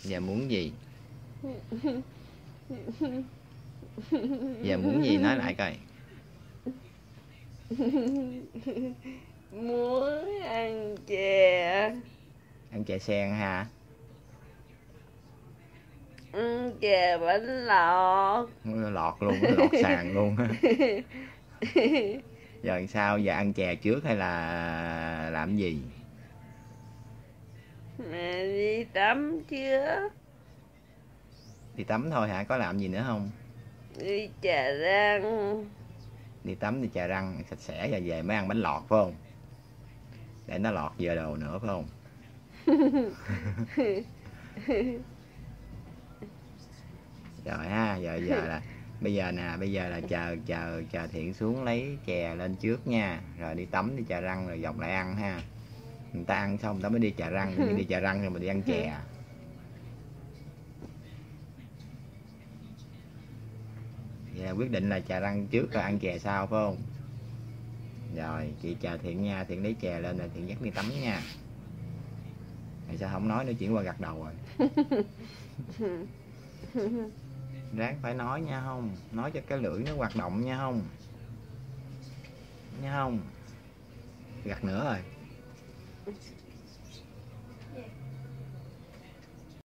Giờ muốn gì? Giờ muốn gì nói lại coi. Muốn ăn chè. Ăn chè sen hả? Ăn chè bánh lọt. Lọt luôn, lọt sàn luôn. Giờ sao? Giờ ăn chè trước hay là làm gì? Mẹ đi tắm chưa? Đi tắm thôi hả? Có làm gì nữa không? Đi chà răng. Đi tắm đi chà răng sạch sẽ rồi về mới ăn bánh lọt phải không? Để nó lọt giờ đồ nữa phải không? Rồi ha, giờ là bây giờ là chờ Thiện xuống lấy chè lên trước nha, rồi đi tắm đi chà răng rồi dọc lại ăn ha. Người ta ăn xong người ta mới đi chà răng, nhưng đi chà răng rồi mình đi ăn chè. Vậy là quyết định là chà răng trước rồi ăn chè sau phải không? Rồi chị chào Thiện nha, Thiện lấy chè lên rồi Thiện dắt đi tắm nha. Tại sao không nói nữa, chuyển qua gật đầu rồi. Ráng phải nói nha không? Nói cho cái lưỡi nó hoạt động nha không? Nha không? Gật nữa rồi.